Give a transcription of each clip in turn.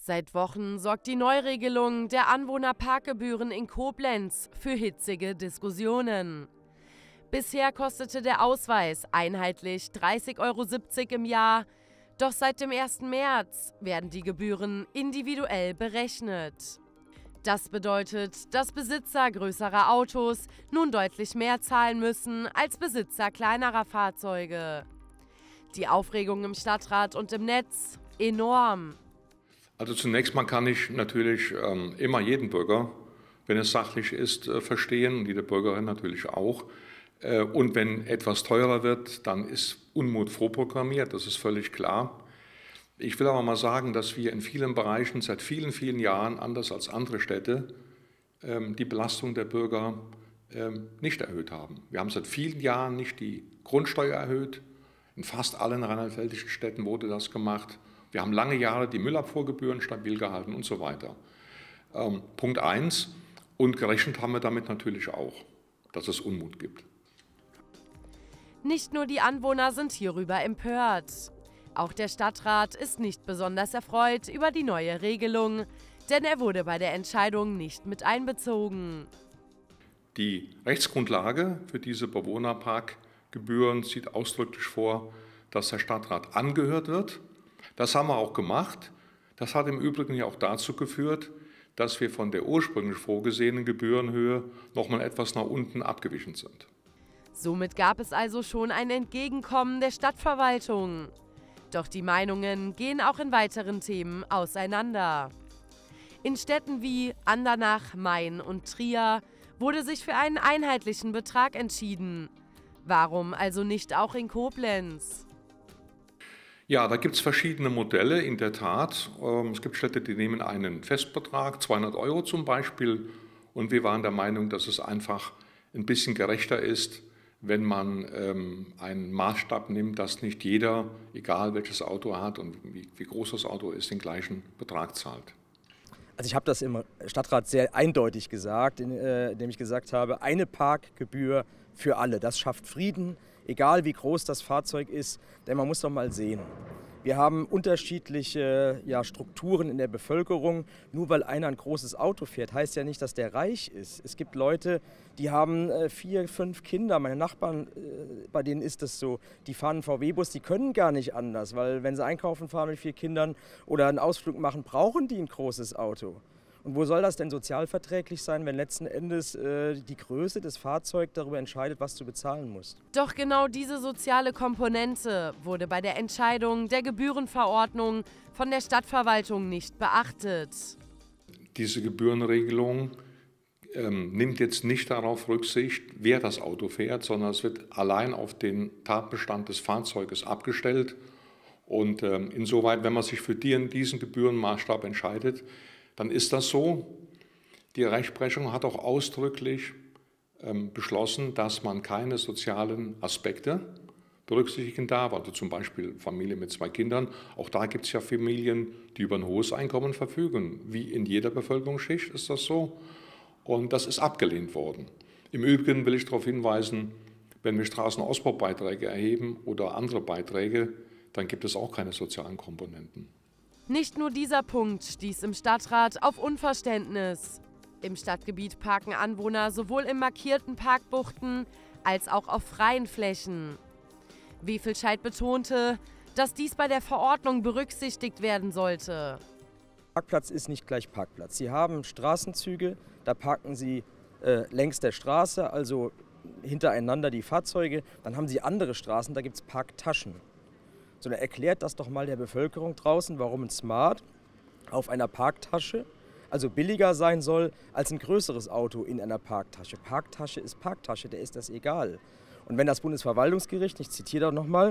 Seit Wochen sorgt die Neuregelung der Anwohnerparkgebühren in Koblenz für hitzige Diskussionen. Bisher kostete der Ausweis einheitlich 30,70 € im Jahr, doch seit dem 1. März werden die Gebühren individuell berechnet. Das bedeutet, dass Besitzer größerer Autos nun deutlich mehr zahlen müssen als Besitzer kleinerer Fahrzeuge. Die Aufregung im Stadtrat und im Netz enorm. Also zunächst mal kann ich natürlich immer jeden Bürger, wenn es sachlich ist, verstehen und jede Bürgerin natürlich auch. Und wenn etwas teurer wird, dann ist Unmut vorprogrammiert, das ist völlig klar. Ich will aber mal sagen, dass wir in vielen Bereichen seit vielen, vielen Jahren, anders als andere Städte, die Belastung der Bürger nicht erhöht haben. Wir haben seit vielen Jahren nicht die Grundsteuer erhöht. In fast allen rheinland-pfälzischen Städten wurde das gemacht. Wir haben lange Jahre die Müllabfuhrgebühren stabil gehalten und so weiter. Punkt 1. Und gerechnet haben wir damit natürlich auch, dass es Unmut gibt. Nicht nur die Anwohner sind hierüber empört. Auch der Stadtrat ist nicht besonders erfreut über die neue Regelung, denn er wurde bei der Entscheidung nicht mit einbezogen. Die Rechtsgrundlage für diese Bewohnerparkgebühren sieht ausdrücklich vor, dass der Stadtrat angehört wird. Das haben wir auch gemacht. Das hat im Übrigen ja auch dazu geführt, dass wir von der ursprünglich vorgesehenen Gebührenhöhe noch mal etwas nach unten abgewichen sind. Somit gab es also schon ein Entgegenkommen der Stadtverwaltung. Doch die Meinungen gehen auch in weiteren Themen auseinander. In Städten wie Andernach, Main und Trier wurde sich für einen einheitlichen Betrag entschieden. Warum also nicht auch in Koblenz? Ja, da gibt es verschiedene Modelle, in der Tat. Es gibt Städte, die nehmen einen Festbetrag, 200 € zum Beispiel. Und wir waren der Meinung, dass es einfach ein bisschen gerechter ist, wenn man einen Maßstab nimmt, dass nicht jeder, egal welches Auto er hat und wie groß das Auto ist, den gleichen Betrag zahlt. Also ich habe das im Stadtrat sehr eindeutig gesagt, indem ich gesagt habe, eine Parkgebühr für alle. Das schafft Frieden, egal wie groß das Fahrzeug ist, denn man muss doch mal sehen. Wir haben unterschiedliche Strukturen in der Bevölkerung. Nur weil einer ein großes Auto fährt, heißt ja nicht, dass der reich ist. Es gibt Leute, die haben 4, 5 Kinder. Meine Nachbarn, bei denen ist das so. Die fahren einen VW-Bus, die können gar nicht anders, weil wenn sie einkaufen fahren mit 4 Kindern oder einen Ausflug machen, brauchen die ein großes Auto. Und wo soll das denn sozialverträglich sein, wenn letzten Endes die Größe des Fahrzeugs darüber entscheidet, was du bezahlen musst? Doch genau diese soziale Komponente wurde bei der Entscheidung der Gebührenverordnung von der Stadtverwaltung nicht beachtet. Diese Gebührenregelung nimmt jetzt nicht darauf Rücksicht, wer das Auto fährt, sondern es wird allein auf den Tatbestand des Fahrzeuges abgestellt. Und insoweit, wenn man sich für diesen Gebührenmaßstab entscheidet, dann ist das so. Die Rechtsprechung hat auch ausdrücklich beschlossen, dass man keine sozialen Aspekte berücksichtigen darf, also zum Beispiel Familie mit 2 Kindern. Auch da gibt es ja Familien, die über ein hohes Einkommen verfügen. Wie in jeder Bevölkerungsschicht ist das so. Und das ist abgelehnt worden. Im Übrigen will ich darauf hinweisen, wenn wir Straßenausbaubeiträge erheben oder andere Beiträge, dann gibt es auch keine sozialen Komponenten. Nicht nur dieser Punkt stieß im Stadtrat auf Unverständnis. Im Stadtgebiet parken Anwohner sowohl in markierten Parkbuchten als auch auf freien Flächen. Wefelscheid betonte, dass dies bei der Verordnung berücksichtigt werden sollte. Parkplatz ist nicht gleich Parkplatz. Sie haben Straßenzüge, da parken Sie längs der Straße, also hintereinander die Fahrzeuge. Dann haben Sie andere Straßen, da gibt es Parktaschen. Sondern erklärt das doch mal der Bevölkerung draußen, warum ein Smart auf einer Parktasche also billiger sein soll als ein größeres Auto in einer Parktasche. Parktasche ist Parktasche, der ist das egal. Und wenn das Bundesverwaltungsgericht, ich zitiere da nochmal,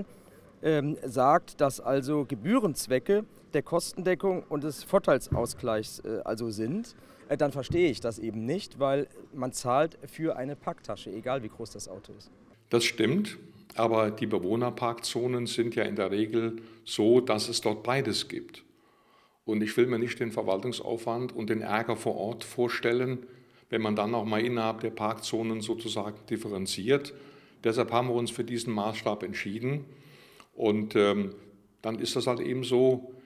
sagt, dass also Gebührenzwecke der Kostendeckung und des Vorteilsausgleichs also sind, dann verstehe ich das eben nicht, weil man zahlt für eine Parktasche, egal wie groß das Auto ist. Das stimmt. Aber die Bewohnerparkzonen sind ja in der Regel so, dass es dort beides gibt. Und ich will mir nicht den Verwaltungsaufwand und den Ärger vor Ort vorstellen, wenn man dann auch mal innerhalb der Parkzonen sozusagen differenziert. Deshalb haben wir uns für diesen Maßstab entschieden. Und dann ist das halt eben so,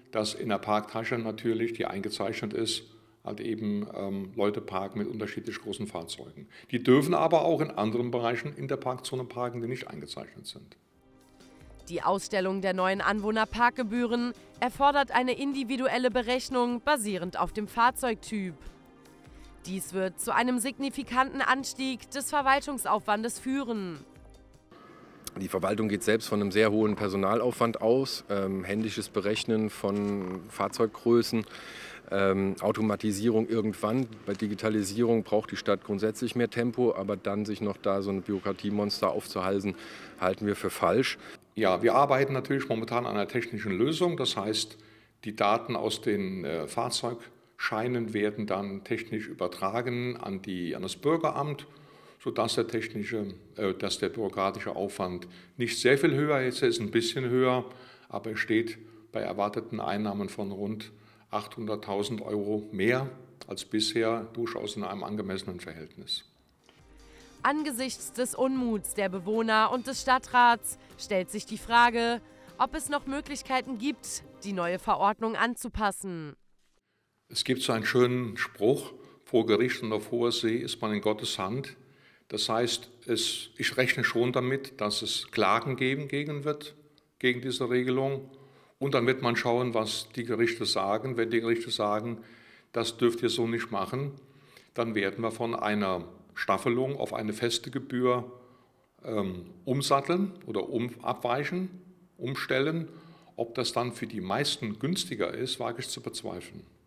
dass in der Parktasche natürlich, die eingezeichnet ist, halt eben Leute parken mit unterschiedlich großen Fahrzeugen. Die dürfen aber auch in anderen Bereichen in der Parkzone parken, die nicht eingezeichnet sind. Die Ausstellung der neuen Anwohnerparkgebühren erfordert eine individuelle Berechnung basierend auf dem Fahrzeugtyp. Dies wird zu einem signifikanten Anstieg des Verwaltungsaufwandes führen. Die Verwaltung geht selbst von einem sehr hohen Personalaufwand aus, händisches Berechnen von Fahrzeuggrößen, Automatisierung irgendwann. Bei Digitalisierung braucht die Stadt grundsätzlich mehr Tempo, aber dann sich noch da so ein Bürokratiemonster aufzuhalsen, halten wir für falsch. Ja, wir arbeiten natürlich momentan an einer technischen Lösung. Das heißt, die Daten aus den Fahrzeugscheinen werden dann technisch übertragen an das Bürgeramt, sodass der bürokratische Aufwand nicht sehr viel höher ist. Er ist ein bisschen höher, aber er steht bei erwarteten Einnahmen von rund 800.000 € mehr als bisher durchaus in einem angemessenen Verhältnis. Angesichts des Unmuts der Bewohner und des Stadtrats stellt sich die Frage, ob es noch Möglichkeiten gibt, die neue Verordnung anzupassen. Es gibt so einen schönen Spruch, vor Gericht und auf hoher See ist man in Gottes Hand. Das heißt, ich rechne schon damit, dass es Klagen geben wird gegen diese Regelung. Und dann wird man schauen, was die Gerichte sagen. Wenn die Gerichte sagen, das dürft ihr so nicht machen, dann werden wir von einer Staffelung auf eine feste Gebühr umsatteln oder umstellen. Ob das dann für die meisten günstiger ist, wage ich zu bezweifeln.